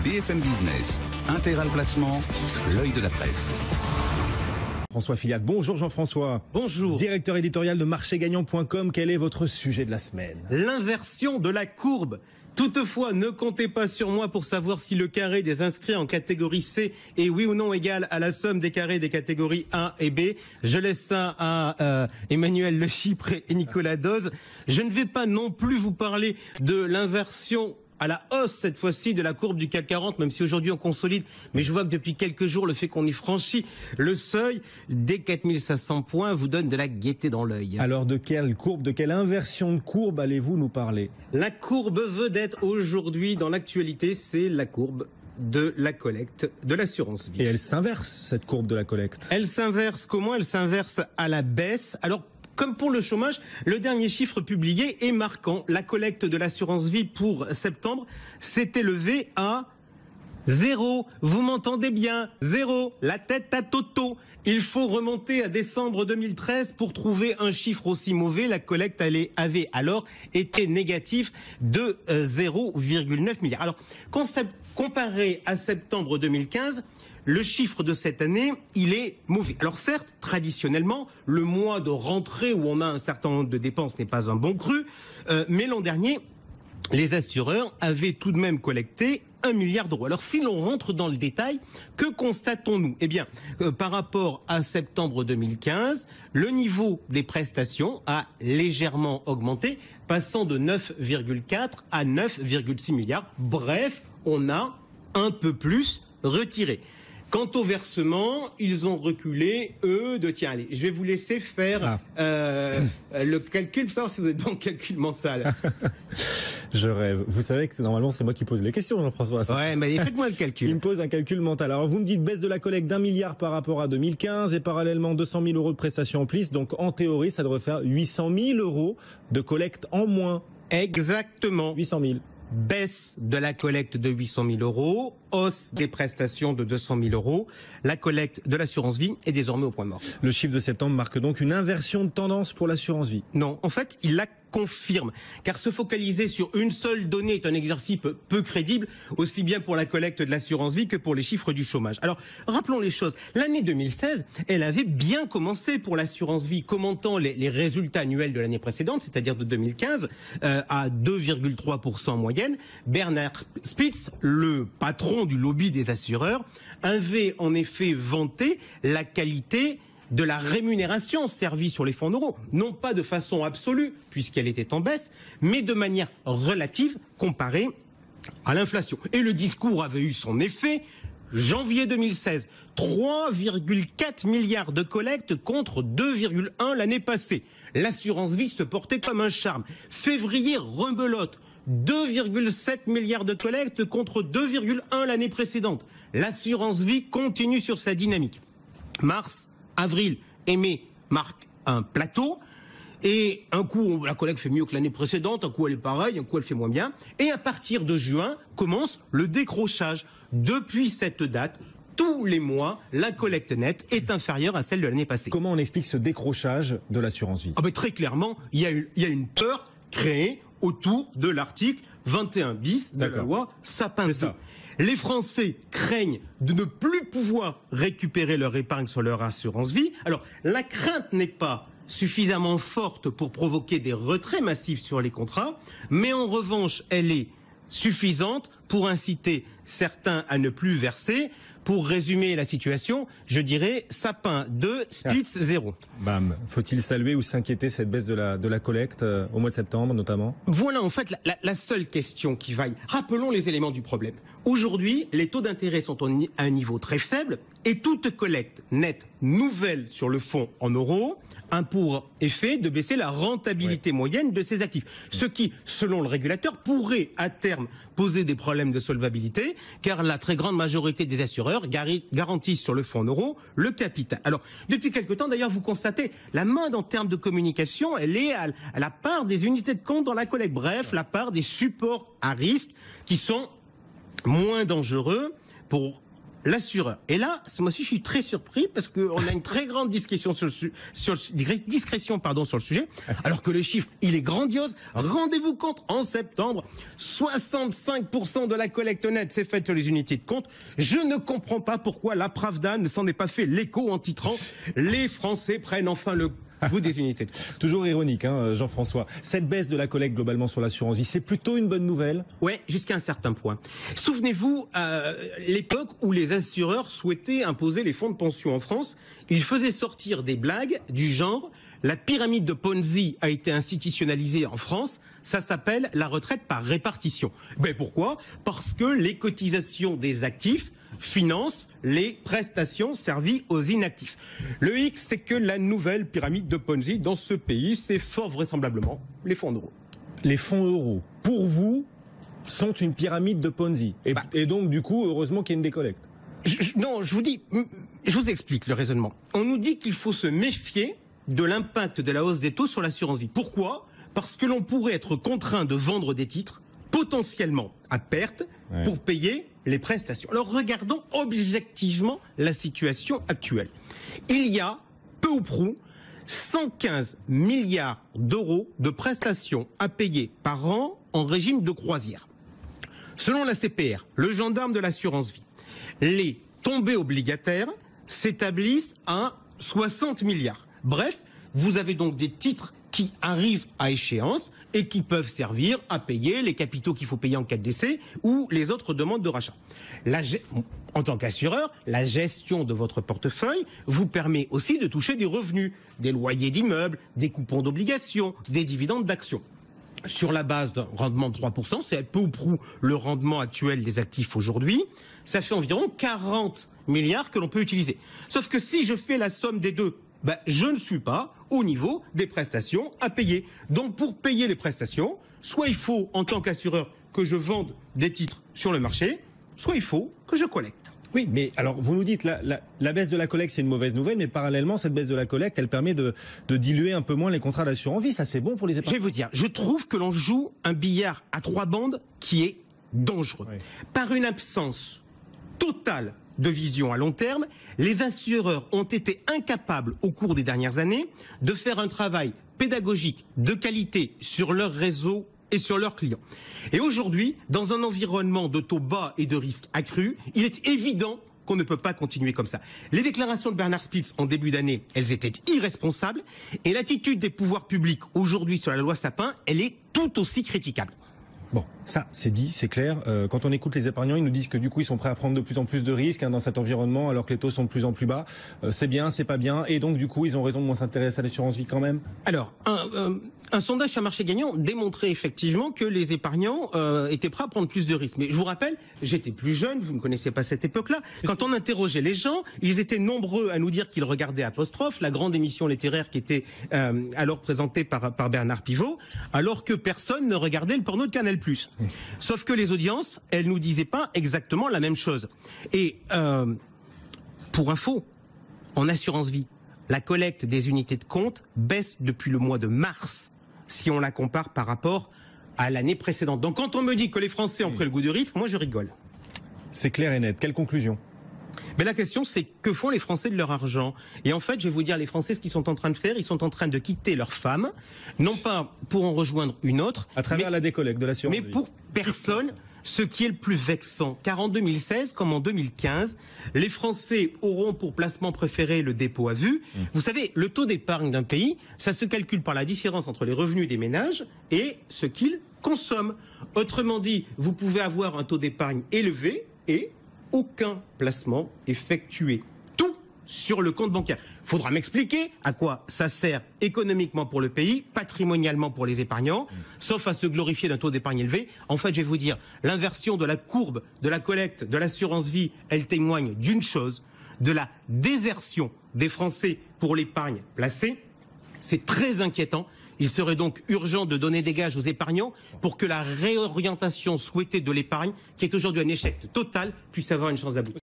BFM Business, Intégral Placement, l'œil de la presse. François Filiac. Bonjour Jean-François. Bonjour. Directeur éditorial de marchégagnant.com. Quel est votre sujet de la semaine? L'inversion de la courbe. Toutefois, ne comptez pas sur moi pour savoir si le carré des inscrits en catégorie C est oui ou non égal à la somme des carrés des catégories A et B. Je laisse ça à Emmanuel Le Chypre et Nicolas Doz. Je ne vais pas non plus vous parler de l'inversion à la hausse, cette fois-ci, de la courbe du CAC 40, même si aujourd'hui on consolide. Mais je vois que depuis quelques jours, le fait qu'on ait franchi le seuil des 4500 points vous donne de la gaieté dans l'œil. Alors de quelle courbe, de quelle inversion de courbe allez-vous nous parler? La courbe vedette aujourd'hui dans l'actualité, c'est la courbe de la collecte de l'assurance vie. Et elle s'inverse, cette courbe de la collecte? Elle s'inverse comment? Elle s'inverse à la baisse. Alors, comme pour le chômage, le dernier chiffre publié est marquant. La collecte de l'assurance vie pour septembre s'est élevée à 0. Vous m'entendez bien? 0. La tête à Toto. Il faut remonter à décembre 2013 pour trouver un chiffre aussi mauvais. La collecte avait alors été négative de 0,9 milliard. Alors, comparé à septembre 2015, le chiffre de cette année, il est mauvais. Alors certes, traditionnellement, le mois de rentrée où on a un certain nombre de dépenses n'est pas un bon cru, mais l'an dernier, les assureurs avaient tout de même collecté 1 milliard d'euros. Alors si l'on rentre dans le détail, que constatons-nous? Eh bien, par rapport à septembre 2015, le niveau des prestations a légèrement augmenté, passant de 9,4 à 9,6 milliards. Bref, on a un peu plus retiré. Quant au versement, ils ont reculé, eux, de... Tiens, allez, je vais vous laisser faire le calcul, pour savoir si vous êtes bon calcul mental. Je rêve. Vous savez que normalement c'est moi qui pose les questions, Jean-François. Ouais, mais faites-moi le calcul. Il me pose un calcul mental. Alors vous me dites baisse de la collecte d'1 milliard par rapport à 2015 et parallèlement 200 000 euros de prestations en plus. Donc en théorie, ça devrait faire 800 000 euros de collecte en moins. Exactement. 800 000. Baisse de la collecte de 800 000 euros, hausse des prestations de 200 000 euros. La collecte de l'assurance vie est désormais au point mort. Le chiffre de septembre marque donc une inversion de tendance pour l'assurance vie. Non, en fait, il la confirme. Car se focaliser sur une seule donnée est un exercice peu crédible, aussi bien pour la collecte de l'assurance vie que pour les chiffres du chômage. Alors, rappelons les choses. L'année 2016, elle avait bien commencé pour l'assurance vie, commentant les résultats annuels de l'année précédente, c'est-à-dire de 2015, à 2,3% en moyenne. Bernard Spitz, le patron du lobby des assureurs, avait en effet vanté la qualité de la rémunération servie sur les fonds euros, non pas de façon absolue, puisqu'elle était en baisse, mais de manière relative comparée à l'inflation. Et le discours avait eu son effet. Janvier 2016, 3,4 milliards de collecte contre 2,1 l'année passée. L'assurance vie se portait comme un charme. Février, rebelote. 2,7 milliards de collecte contre 2,1 l'année précédente. L'assurance vie continue sur sa dynamique. Mars, avril et mai marquent un plateau. Et un coup, la collecte fait mieux que l'année précédente, un coup elle est pareille, un coup elle fait moins bien. Et à partir de juin, commence le décrochage. Depuis cette date, tous les mois, la collecte nette est inférieure à celle de l'année passée. Comment on explique ce décrochage de l'assurance vie? Très clairement, il y a une peur créée autour de l'article 21 bis de la loi Sapin 2. Les Français craignent de ne plus pouvoir récupérer leur épargne sur leur assurance vie. Alors, la crainte n'est pas suffisamment forte pour provoquer des retraits massifs sur les contrats, mais en revanche, elle est suffisante pour inciter certains à ne plus verser. Pour résumer la situation, je dirais Sapin 2, Spitz 0. Bam. Faut-il saluer ou s'inquiéter cette baisse de la collecte au mois de septembre notamment? Voilà en fait la seule question qui vaille. Rappelons les éléments du problème. Aujourd'hui, les taux d'intérêt sont à un niveau très faible et toute collecte nette nouvelle sur le fonds en euros a pour effet de baisser la rentabilité moyenne de ces actifs. Ce qui, selon le régulateur, pourrait à terme poser des problèmes de solvabilité, car la très grande majorité des assureurs garantissent sur le fonds en euros le capital. Alors, depuis quelque temps, d'ailleurs, vous constatez, la mode en termes de communication, elle est à la part des unités de compte dans la collecte. Bref, la part des supports à risque qui sont moins dangereux pour l'assureur. Et là, moi aussi, je suis très surpris parce qu'on a une très grande discrétion sur le sujet, alors que le chiffre, il est grandiose. Rendez-vous compte, en septembre, 65% de la collecte nette s'est faite sur les unités de compte. Je ne comprends pas pourquoi la Pravda ne s'en est pas fait l'écho en titrant « Les Français prennent enfin le goût des unités de compte ». Toujours ironique, hein, Jean-François. Cette baisse de la collecte globalement sur l'assurance vie, c'est plutôt une bonne nouvelle? Ouais, jusqu'à un certain point. Souvenez-vous, l'époque où les assureurs souhaitaient imposer les fonds de pension en France, ils faisaient sortir des blagues du genre « La pyramide de Ponzi a été institutionnalisée en France, ça s'appelle la retraite par répartition ». Ben pourquoi? Parce que les cotisations des actifs finance les prestations servies aux inactifs. Le X, c'est que la nouvelle pyramide de Ponzi dans ce pays, c'est fort vraisemblablement les fonds euros. Les fonds euros, pour vous, sont une pyramide de Ponzi. Et donc, du coup, heureusement qu'il y a une décollecte. Non, je vous explique le raisonnement. On nous dit qu'il faut se méfier de l'impact de la hausse des taux sur l'assurance vie. Pourquoi? Parce que l'on pourrait être contraint de vendre des titres potentiellement à perte pour payer les prestations. Alors regardons objectivement la situation actuelle. Il y a peu ou prou 115 milliards d'euros de prestations à payer par an en régime de croisière. Selon la CPR, le gendarme de l'assurance vie, les tombées obligataires s'établissent à 60 milliards. Bref, vous avez donc des titres qui arrivent à échéance et qui peuvent servir à payer les capitaux qu'il faut payer en cas de décès ou les autres demandes de rachat. En tant qu'assureur, la gestion de votre portefeuille vous permet aussi de toucher des revenus, des loyers d'immeubles, des coupons d'obligations, des dividendes d'actions. Sur la base d'un rendement de 3%, c'est peu ou prou le rendement actuel des actifs aujourd'hui, ça fait environ 40 milliards que l'on peut utiliser. Sauf que si je fais la somme des deux, je ne suis pas au niveau des prestations à payer. Donc pour payer les prestations, soit il faut, en tant qu'assureur, que je vende des titres sur le marché, soit il faut que je collecte. Oui, mais alors vous nous dites la baisse de la collecte, c'est une mauvaise nouvelle, mais parallèlement, cette baisse de la collecte, elle permet de diluer un peu moins les contrats d'assurance vie. Ça, c'est bon pour les épargnants. Je vais vous dire, je trouve que l'on joue un billard à 3 bandes qui est dangereux. Oui. Par une absence totale de vision à long terme, les assureurs ont été incapables au cours des dernières années de faire un travail pédagogique de qualité sur leur réseau et sur leurs clients. Et aujourd'hui, dans un environnement de taux bas et de risques accrus, il est évident qu'on ne peut pas continuer comme ça. Les déclarations de Bernard Spitz en début d'année, elles étaient irresponsables, et l'attitude des pouvoirs publics aujourd'hui sur la loi Sapin, elle est tout aussi critiquable. Bon, ça, c'est dit, c'est clair. Quand on écoute les épargnants, ils nous disent que du coup, ils sont prêts à prendre de plus en plus de risques dans cet environnement, alors que les taux sont de plus en plus bas. C'est bien, c'est pas bien, et donc du coup, ils ont raison de moins s'intéresser à l'assurance vie quand même. Alors, un sondage sur marché gagnant démontrait effectivement que les épargnants étaient prêts à prendre plus de risques. Mais je vous rappelle, j'étais plus jeune, vous ne connaissez pas cette époque-là. Quand on interrogeait les gens, ils étaient nombreux à nous dire qu'ils regardaient Apostrophe, la grande émission littéraire qui était alors présentée par Bernard Pivot, alors que personne ne regardait le porno de Canal+. Sauf que les audiences, elles nous disaient pas exactement la même chose. Et pour info, en assurance vie, la collecte des unités de compte baisse depuis le mois de mars, si on la compare par rapport à l'année précédente. Donc quand on me dit que les Français ont pris le goût du risque, moi je rigole. C'est clair et net. Quelle conclusion ? Mais la question, c'est que font les Français de leur argent? Et en fait, je vais vous dire, les Français, ce qu'ils sont en train de faire, ils sont en train de quitter leur femme, non pas pour en rejoindre une autre, à travers la décollecte de l'assurance vie. Mais pour personne. Ce qui est le plus vexant, car en 2016 comme en 2015, les Français auront pour placement préféré le dépôt à vue. Vous savez, le taux d'épargne d'un pays, ça se calcule par la différence entre les revenus des ménages et ce qu'ils consomment. Autrement dit, vous pouvez avoir un taux d'épargne élevé et aucun placement effectué. Tout sur le compte bancaire. Faudra m'expliquer à quoi ça sert économiquement pour le pays, patrimonialement pour les épargnants, sauf à se glorifier d'un taux d'épargne élevé. En fait, je vais vous dire, l'inversion de la courbe de la collecte de l'assurance vie, elle témoigne d'une chose, de la désertion des Français pour l'épargne placée. C'est très inquiétant. Il serait donc urgent de donner des gages aux épargnants pour que la réorientation souhaitée de l'épargne, qui est aujourd'hui un échec total, puisse avoir une chance d'aboutir.